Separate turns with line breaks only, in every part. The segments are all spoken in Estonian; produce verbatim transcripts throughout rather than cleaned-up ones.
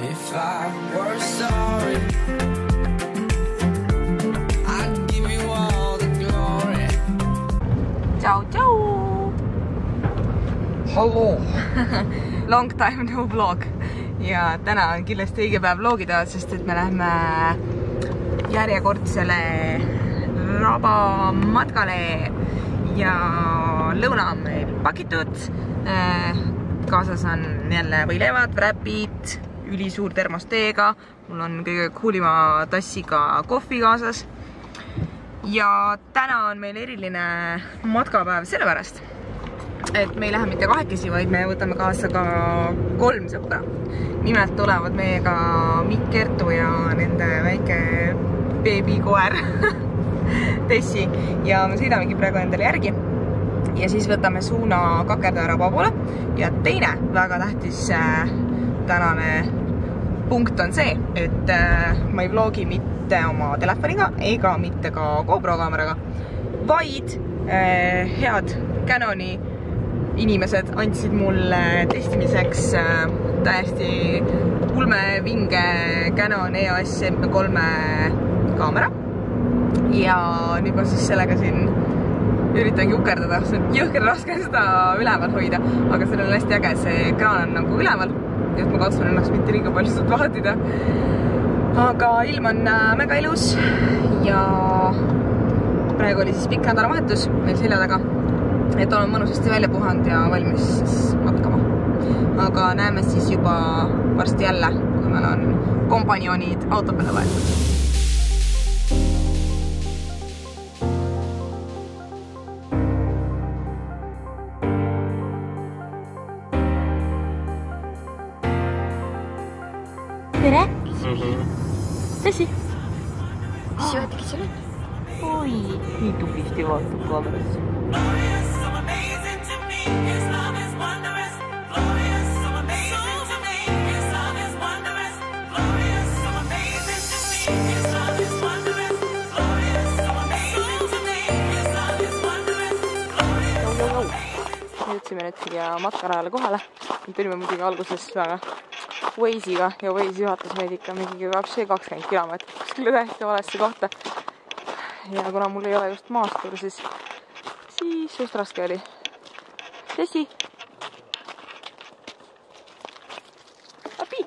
If I were sorry, I'd give you all the glory.
Ciao, ciao!
Hello!
Long time no vlog. Ja täna on kindlasti õige päev vlogida, sest et me läheme järjekordsele rabamatkale ja lõuna on meil pakitud. Kaasas on jälle võileivad, wrapid, ülisuur termos teega. Mul on kõige coolima tassiga kohvi kaasas. Ja täna on meil eriline matkapäev sellepärast, et me ei lähe mitte kahekesi, vaid me võtame kaasa ka kolm sõpra. Nimelt tulevad meiega Mikk, Kertu ja nende väike beebikoer Tessi ja me sõidamegi praegu endale järgi ja siis võtame suuna Kakerdaja raba poole. Ja teine väga tähtis äh, tänane punkt on see, et äh, ma ei vlogi mitte oma telefoniga ega mitte ka GoPro kaameraga, vaid äh, head Canoni inimesed andsid mulle testimiseks äh, täiesti ulmevinge Canon E O S M kolme kaamera ja nüüd ma siis sellega siin üritangi ukerdada, see on jõhker raske seda üleval hoida, aga see on hästi äge, see ekraan on nagu üleval ja ma katsun ennast mitte liiga palju seda vaatida, aga ilm on mega ilus ja praegu oli siis pikk nädalavahetus meil selja taga, et olen mõnusasti välja puhanud ja valmis matkama. Aga näeme siis juba varsti jälle, kui meil on kompanjonid auto peale võetud. Tere! Tessi! Tessi vaatagi seal on? Oi, nii tublisti vaatab kaamerasse. Jõudsime nüüd siia matkarajale kohale. Me tulime muidugi alguses väga Waze'iga ja Waze juhatas meid ikka mingi kakskümmend kilomeetrit kuskile täiesti valesse kohta. Ja kuna mul ei ole just maastur, siis, siis just raske oli. Tessi! Abi!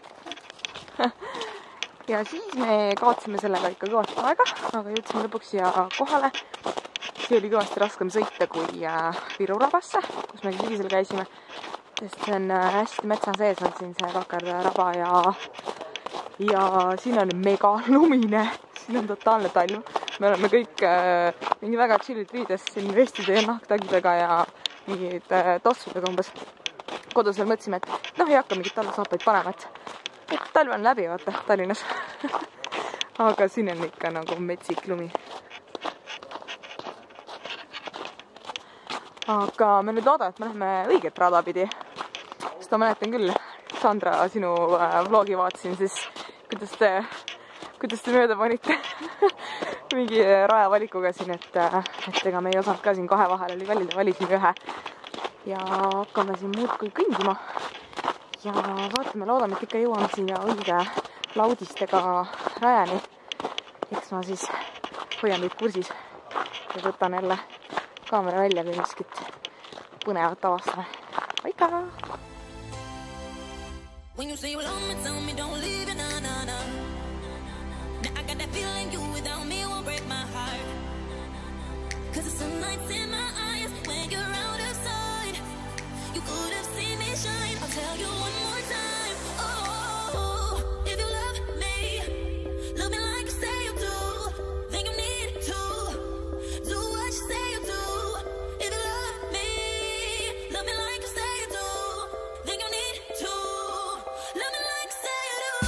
Ja siis me kaotsime sellega ikka kõvasti aega, aga jõudsime lõpuks siia kohale. See oli kõvasti raskem sõita kui Viru rabasse, kus me sügisel käisime, sest see on hästi metsa sees on siin see Kakerdaja raba ja, ja siin on mega lumine, siin on totaalne talv. Me oleme kõik äh, mingi väga chillid riides siin vestide ja nahktagidega ja mingid äh, tossudega umbes. Kodus veel mõtlesime, et noh, ei hakka mingit talvesaapaid panema, et, et talv on läbi, vaata, Tallinnas. Aga siin on ikka nagu metsik lumi. Aga me nüüd loodan, et me läheme õiget rada pidi. Sest ma mäletan küll, Sandra, sinu vlogi vaatasin, siis kuidas te, kuidas te mööda panite mingi raja valikuga siin, et, et ega me ei osanud ka siin kahe vahel oli valida, valisime ühe. Ja hakkame siin muud kui kõndima. Ja vaatame, loodame, et ikka jõuame siia õige laudistega rajani. Eks ma siis hoian teid kursis ja võtan jälle kaamera välja, kui miskit põnevat avastame. Paika! When you say you love me, tell me don't leave it, nah, nah, nah. Now I got that feeling you without me won't break my heart. Cause the sunlight's in my eyes when you're out of sight. You could have seen me shine, I'll tell you one more time. Oh, if you love me, love me like you say you do. Then you need to do what you say you do. If you love me, love me like you say you do. Then you need to love me like you say you do.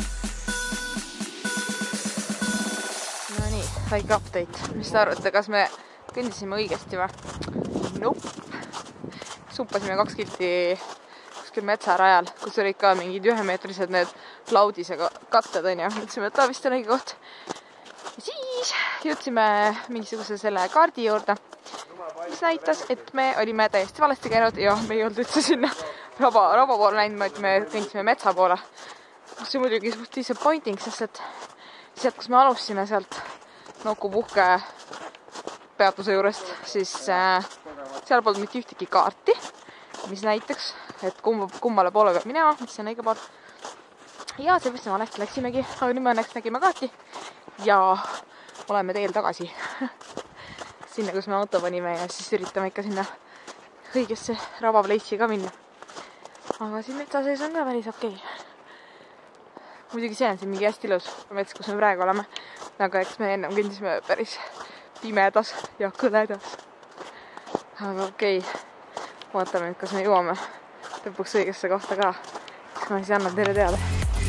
No nii, väike update. Mis te arvate, kas me kõndisime õigesti või? Nope. Suppasime kaks kilti kuskil metsarajal, kus oli ka mingid ühemeetrised need laudisega katted, on ju. Mõtlesime, et ta vist on õige koht. Ja siis jõudsime mingisuguse selle kaardi juurde, mis näitas, et me olime täiesti valesti käinud ja me ei olnud üldse sinna raba, raba poole läinud, me kõndisime metsa poole. see muidugi suht disappointing, sest et sealt, kus me alustasime sealt Nuku puhke peatuse juurest, siis äh, seal polnud mitte ühtegi kaarti, mis näitaks, et kumb, kummale poole peab minema, mis on õige pool. Ja sellepärast me valesti läksimegi, aga nüüd me õnneks nägime kaarti ja oleme teel tagasi sinna, kus me auto panime ja siis üritame ikka sinna õigesse ravaplace'i ka minna. Aga siin metsa sees on ka päris okei. Muidugi see on siin mingi hästi ilus mets, kus me praegu oleme. Aga eks me ennem kõndisime päris pimedas ja kõledas. Aga okei, vaatame nüüd, kas me jõuame lõpuks õigesse kohta ka. Kas ma siis annan teile teada.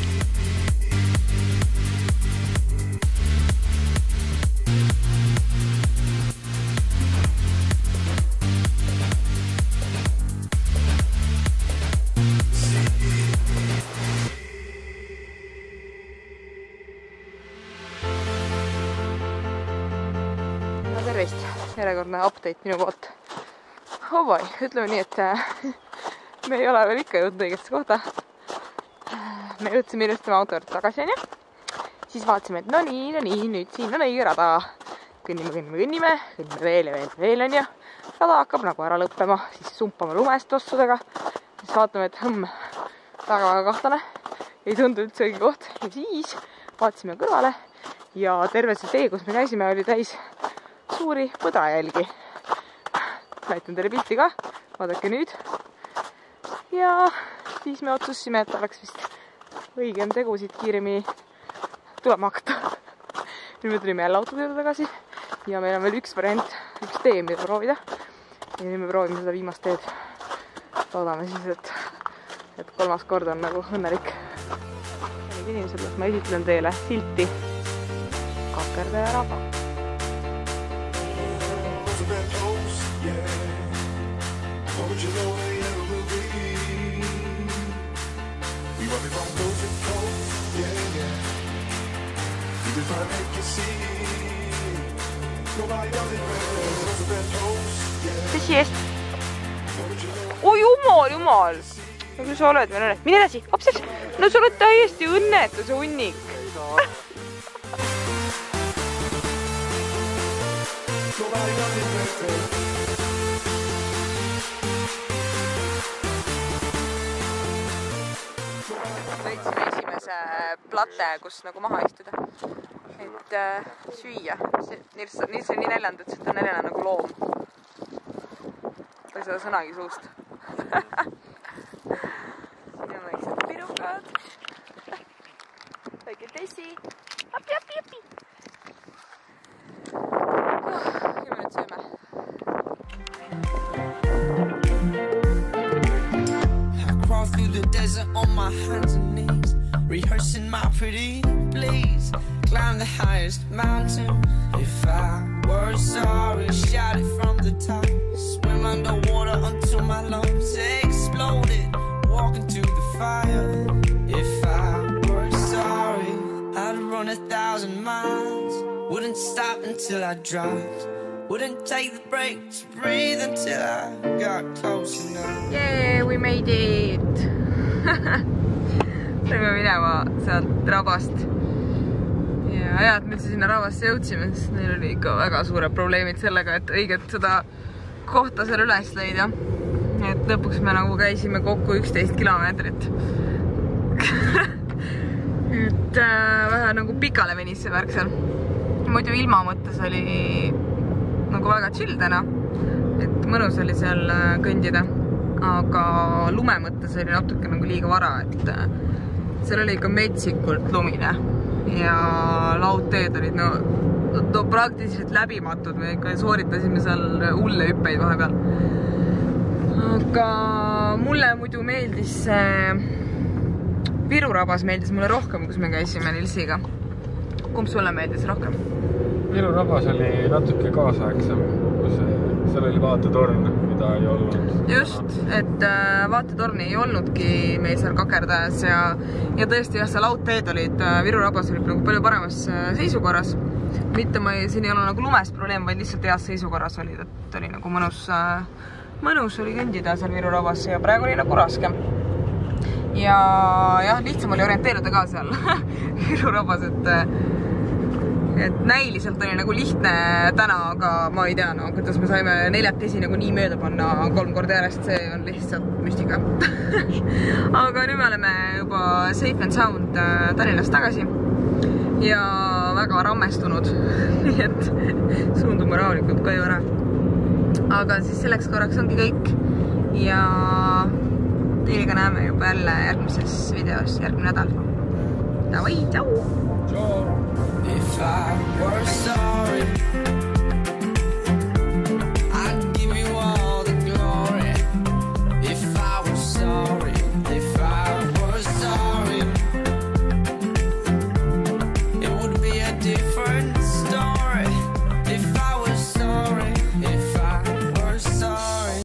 Tervist, järjekordne update minu poolt. Oh boy, ütleme nii, et me ei ole veel ikka jõudnud õigesse kohta. Me jõudsime ilustama auto juurde tagasi, on ju. Siis vaatasime, et no nii, no nii, nüüd siin on õige rada. Kõnnime, kõnnime, kõnnime, kõnnime veel ja veel, veel on ju. Rada hakkab nagu ära lõppema, siis sumpame lumest tossudega. Siis vaatame, et hõmm, väga-väga kahtlane. Ei tundu üldse õige koht. Ja siis vaatasime kõrvale ja terve see tee, kus me käisime, oli täis suuri põdrajälgi. Näitan teile pilti ka, vaadake nüüd. Ja siis me otsustasime, et oleks vist õigem tegusid kiiremini tulema hakata. Nüüd me tulime jälle autode juurde tagasi ja meil on veel üks variant, üks tee, mida proovida. Ja nüüd me proovime seda viimast teed. Loodame siis, et, et kolmas kord on nagu õnnelik. Need inimesed, kus ma esitlen teile silti Kakerdaja raba. Mis jest? Oi jumal, jumal! No kui sa oled veel õnnet? Mine edasi, hopseks! No sa oled täiesti õnnetu, see hunnik! Võitsime esimese plate, kus nagu maha istuda, et äh, süüa. Nils on nii näljanud, et ta on näljana nagu loom. Ta ei saa sõnagi suust. Siin on väiksed pirukad. Väike tessi. Api, api, api. Ja me nüüd sööme.
Through the desert on my hands and knees, rehearsing my pretty please. Climb the highest mountain. If I were sorry, shout it from the top. Swim underwater until my lungs exploded. Walk into the fire. If I were sorry, I'd run a thousand miles. Wouldn't stop until I dropped. Wouldn't take the break to breathe until I got close enough.
Yeah, we made it! Saime minema sealt rabast. Ja hea, et me üldse sinna rabasse jõudsime, sest neil oli ikka väga suured probleemid sellega, et õiget seda kohta seal üles leida. Et lõpuks me nagu käisime kokku üksteist kilomeetrit. Et äh, vähe nagu pikale venis see värk seal. Muidu ilma mõttes oli nagu väga chill täna, et mõnus oli seal kõndida, aga lume mõttes oli natuke nagu liiga vara, et seal oli ikka metsikult lumine ja laudteed olid no, no praktiliselt läbimatud, me ikka sooritasime seal hulle hüppeid vahepeal. Aga mulle muidu meeldis Viru rabas meeldis mulle rohkem, kus me käisime Nilsiga. Kumb sulle meeldis rohkem?
Viru rabas oli natuke kaasaegsem, kus seal oli vaatetorn, mida ei olnud.
Just, et vaatetorni ei olnudki meil seal Kakerdajas ja, ja tõesti jah, see laudteed olid, Viru rabas olid nagu palju paremas seisukorras. Mitte ma ei, siin ei ole nagu lumes probleem, vaid lihtsalt heas seisukorras olid, et oli nagu mõnus, mõnus oli kõndida seal Viru rabas ja praegu oli nagu raskem. ja jah, lihtsam oli orienteeruda ka seal Virurabas, et et näiliselt oli nagu lihtne täna, aga ma ei tea, no kuidas me saime neljakesi nagu nii mööda panna kolm korda järjest, see on lihtsalt müstika aga nüüd me oleme juba safe and sound Tallinnast tagasi ja väga rammestunud nii et suundume rahulikult koju ära. Aga siis selleks korraks ongi kõik ja teiega näeme juba jälle järgmises videos järgmine nädal. Davai, tšau!
If I were sorry